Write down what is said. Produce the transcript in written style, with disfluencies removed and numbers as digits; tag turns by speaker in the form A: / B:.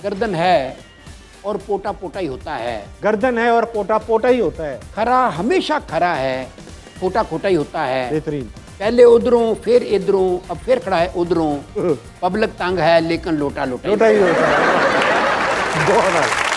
A: गर्दन है और पोटा पोटा ही होता है।
B: गर्दन है और पोटा पोटा ही होता है।
A: खरा हमेशा खरा है, खोटा खोटा ही होता है।
B: बेहतरीन।
A: पहले उधरों फिर इधरों, अब फिर खड़ा है उधरों। पब्लिक तंग है लेकिन लोटा लोटा
B: ही होता है। बहुत